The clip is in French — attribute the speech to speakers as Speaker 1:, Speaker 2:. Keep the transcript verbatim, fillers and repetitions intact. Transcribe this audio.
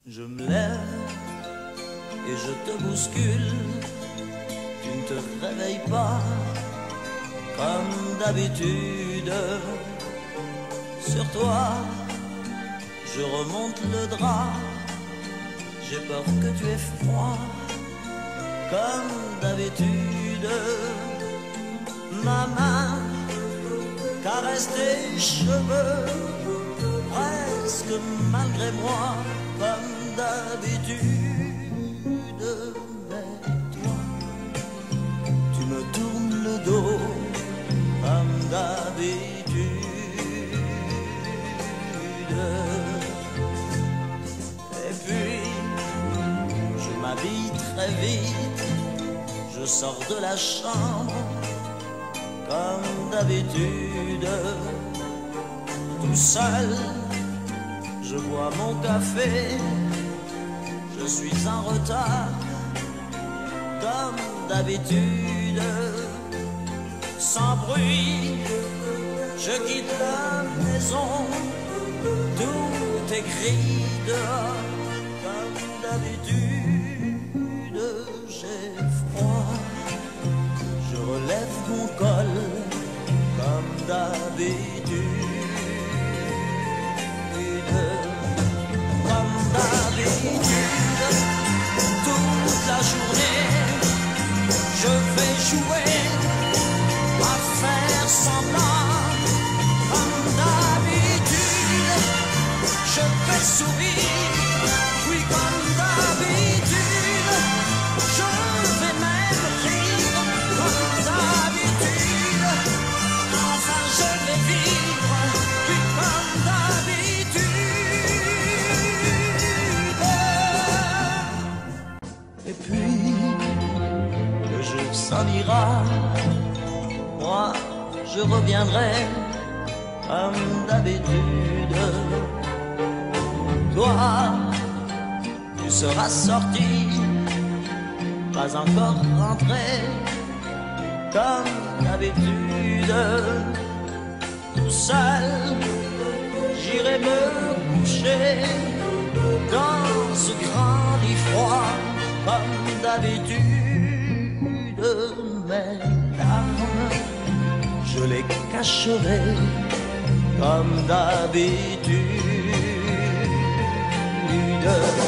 Speaker 1: Je me lève et je te bouscule. Tu ne te réveilles pas comme d'habitude. Sur toi, je remonte le drap. J'ai peur que tu aies froid comme d'habitude. Ma main caresse tes cheveux, presque malgré moi, comme d'habitude. Mais toi, tu me tournes le dos, comme d'habitude. Et puis, je m'habille très vite, je sors de la chambre, comme d'habitude. Tout seul, je bois mon café, je suis en retard, comme d'habitude. Sans bruit, je quitte la maison, tout est gris dehors, comme d'habitude. J'ai froid, je relève mon col, comme d'habitude. Comme d'habitude, toute la journée, je vais jouer à faire semblant. Comme d'habitude, je vais sourire. Oui, comme d'habitude, je vais même rire. Comme d'habitude, enfin je vais vivre. Oui, comme d'habitude. Et puis, le jour s'en ira, moi je reviendrai comme d'habitude. Toi, tu seras sorti, pas encore rentré, comme d'habitude. Tout seul, j'irai me coucher dans ce grand lit froid, comme d'habitude. Mes larmes, je les cacherai comme d'habitude.